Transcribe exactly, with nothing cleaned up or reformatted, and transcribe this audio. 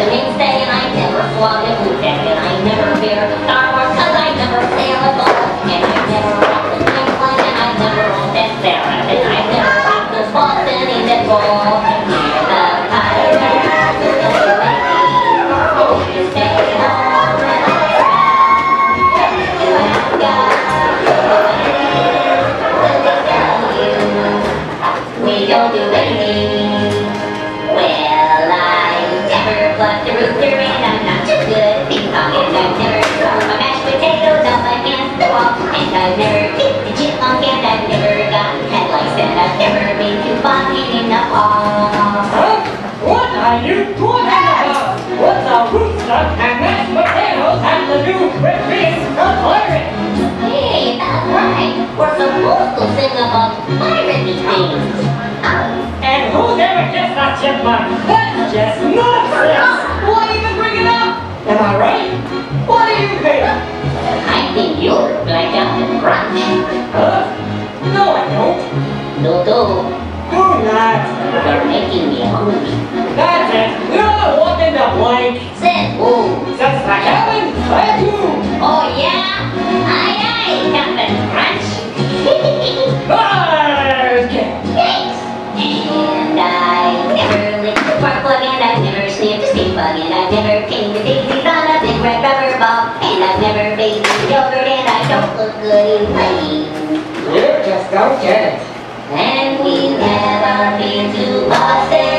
the mainstay, and I never swung a blue jacket, and I never fear Star Wars, cause I never sail a boat, and I never rocked the swing plane, and I never owned that Sarah, and I never rocked the Boston in that ball. Hear the pirate laugh, the lady, oh, you stay home when I ride. You have got the money, will they tell you we don't do anything? Well, I never plucked a rooster, and I'm not too good at ping-pong, and I've never thrown my mashed potatoes up against the wall, and I've never kicked a chipmunk, and I've never gotten headlights, and I've never been too funky in the fall. Huh? What are you talking about? What's a rooster and mashed potatoes have to do with being a pirate? Hey, that's right. We're supposed to sing about piratey things. And who's ever kissed a chipmunk? That's just nonsense! Why even bring it up? Am I right? What do you think? I think you're blacked out and crunch. Huh? No, I don't. No, no. Do not. You're making me hungry. That's it. You're walking the blank. Said who? Since the heavens led you. Oh, yeah? Aye, aye, Captain Crunch. Okay. Thanks. And I never licked a spark plug, and I've never sniffed a stink bug, and I've never pinned the daisies on a big red rubber ball, and I've never made yogurt, and I don't look good in plain. You just don't get it. And we've never been to Boston.